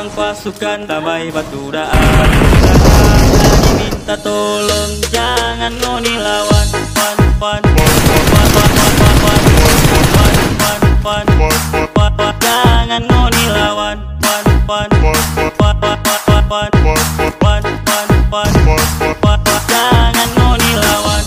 Torang pasukan damai batu daan, jadi minta tolong jangan ngoni lawan. Jangan ngoni lawan. Jangan ngoni lawan.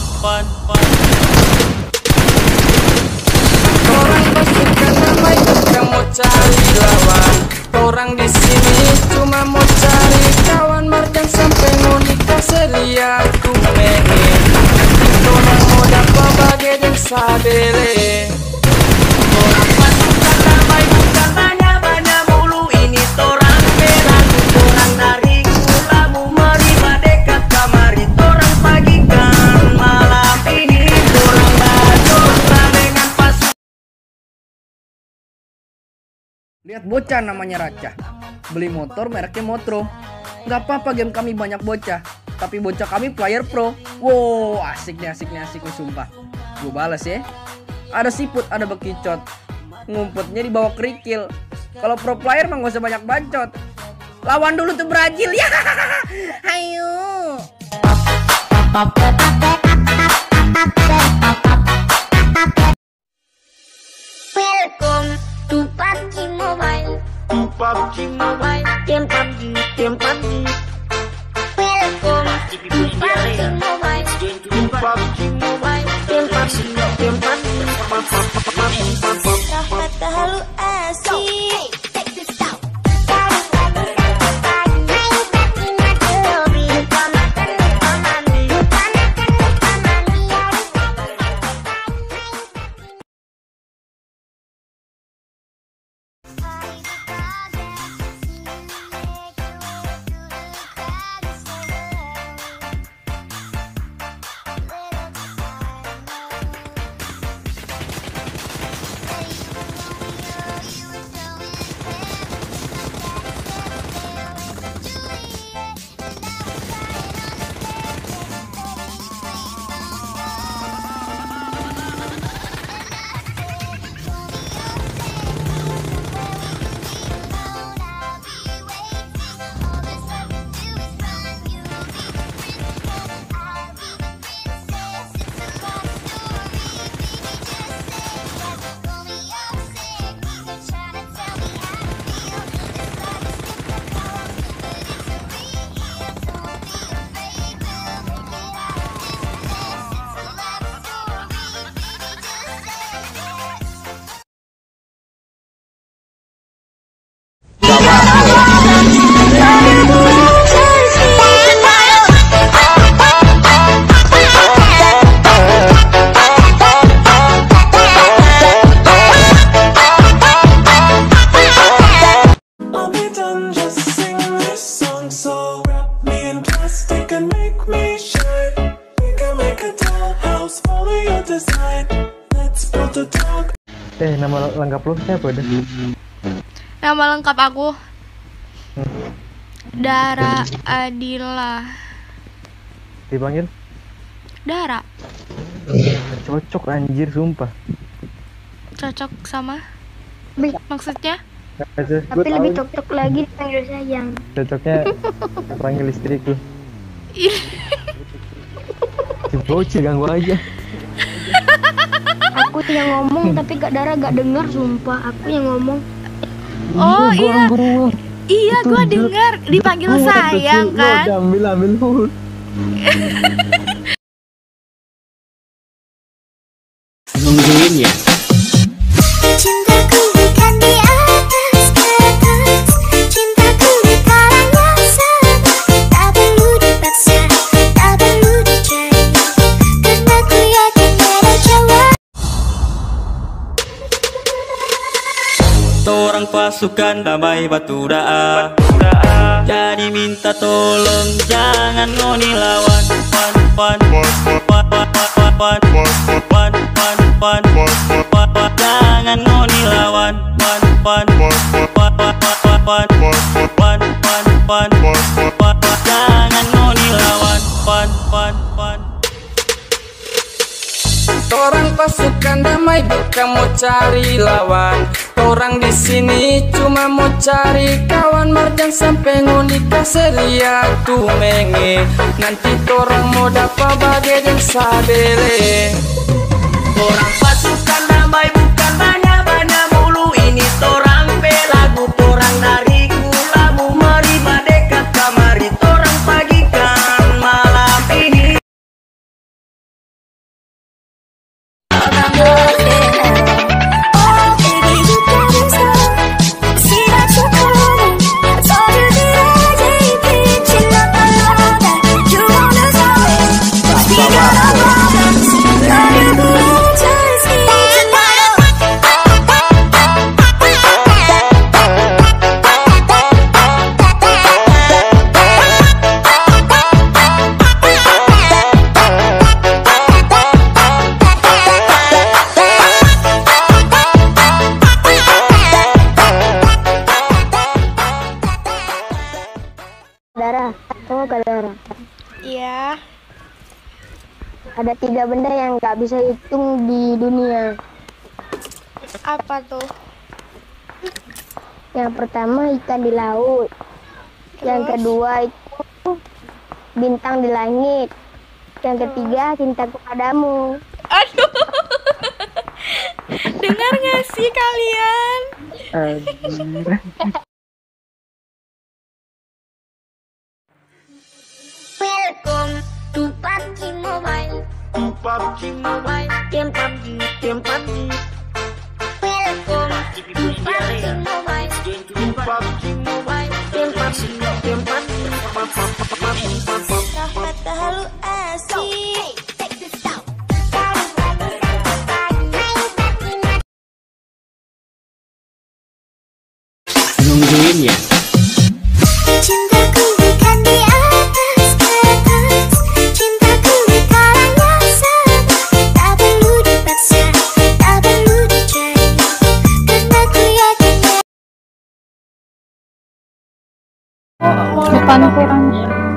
Orang pasukan damai bukan mau cari lawan. Orang di sini cuma mau cari kawan. Marjan sampai ngoni kaseria aku menengin. Orang mau dapat bagai dan sadele. Orang pasukan damai bukan banyak mulu. Ini torang pelan, torang dari kulamu. Mari dekat kamari, torang pagikan malam ini. Torang bajot dengan pasukan. Lihat bocah namanya Raca, beli motor mereknya Motro. Gak apa-apa game kami banyak bocah, tapi bocah kami player pro. Wow, asik nih sumpah. Gue balas ya. Ada siput, ada bekicot, ngumpetnya di bawah kerikil. Kalau pro player mah gak usah banyak bacot. Lawan dulu tuh Brazil ya. Ayo. Welcome to PUBG Mobile. Game PUBG. Welcome to PUBG Mobile. Game PUBG. Kata halu asik. Check this out. Nama lengkap lu siapa dah? Nama lengkap aku Dara Adila. Dipanggil? Dara. Cocok anjir sumpah. Cocok sama? Maksudnya? Tapi lebih cocok lagi panggil sayang. Cocoknya panggil istriku. Si bocil ganggu aja. Aku yang ngomong tapi Kak Dara gak dengar sumpah. Aku yang ngomong. Oh iya. Iya gua dengar dipanggil sayang kan. Ambil lu. Nungguin ya. Cintaku bukan di atas kertas, cintaku di kalangan sahabat. Tak perlu dipaksa, tak perlu dicari, karena ku yakin ada jawab. Torang pasukan damai batu daan, jadi minta tolong jangan ngoni lawan. Jangan ngoni lawan. Jangan ngoni lawan. Torang pasukan damai bukan mau cari lawan. Orang di sini cuma mau cari kawan marjan sampai ngunika seria tu menge. Nanti orang mau dapat bagai dan sadele. Orang pasukan damai bukan banyak-banyak mulu. Ini torang pelagu, torang dari Kulamu. Mari dekat kamari, torang pagikan malam ini. Dara, kamu ke Dara. Iya. Ada 3 benda yang nggak bisa hitung di dunia. Apa tuh? Yang pertama ikan di laut. Yang Terus? kedua itu bintang di langit. Yang ketiga cintaku padamu. Aduh. Dengar nggak sih kalian? Anjir. Welcome to PUBG Mobile. PUBG Mobile, Game PUBG. Welcome to PUBG Mobile. PUBG Mobile, Rahmat halu asik. nungguin ya. Cintaku bukan di atas kertas, cintaku di karangnya sama. Tak perlu dipaksa, tak perlu dicari, karena ku yakin. Depanku orang.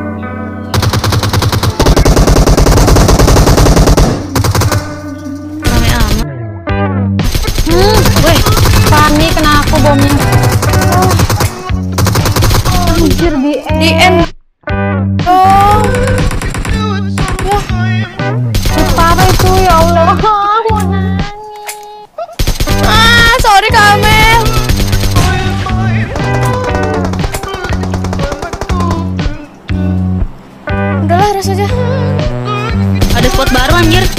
Rame amat. Weh, Fanny kena aku bomnya. Anjir di end. Oh. Wah. Parah itu ya Allah. Aku nangis. Sorry Kamel. Udahlah, rest aja. Ada spot baru anjir.